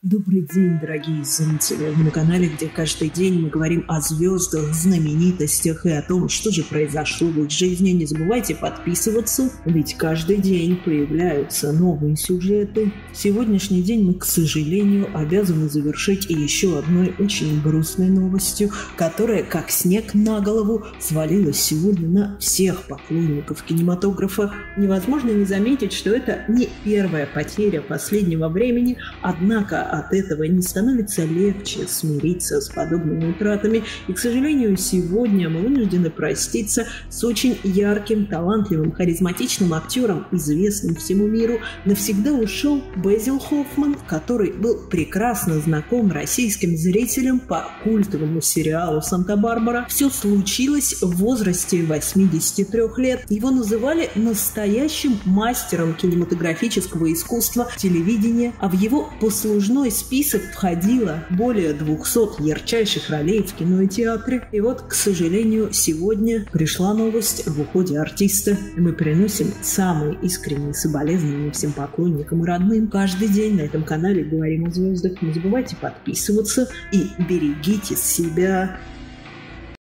Добрый день, дорогие зрители! Вы на канале, где каждый день мы говорим о звездах, знаменитостях и о том, что же произошло в их жизни. Не забывайте подписываться, ведь каждый день появляются новые сюжеты. Сегодняшний день мы, к сожалению, обязаны завершить еще одной очень грустной новостью, которая, как снег на голову, свалилась сегодня на всех поклонников кинематографа. Невозможно не заметить, что это не первая потеря последнего времени, однако от этого не становится легче смириться с подобными утратами. И, к сожалению, сегодня мы вынуждены проститься с очень ярким, талантливым, харизматичным актером, известным всему миру. Навсегда ушел Безил Хоффман, который был прекрасно знаком российским зрителям по культовому сериалу «Санта-Барбара». Все случилось в возрасте 83 лет. Его называли настоящим мастером кинематографического искусства, телевидения, а в его послужной список входило более 200 ярчайших ролей в кино и театре. И вот, к сожалению, сегодня пришла новость об уходе артиста. Мы приносим самые искренние соболезнования всем поклонникам и родным. Каждый день на этом канале говорим о звездах. Не забывайте подписываться и берегите себя.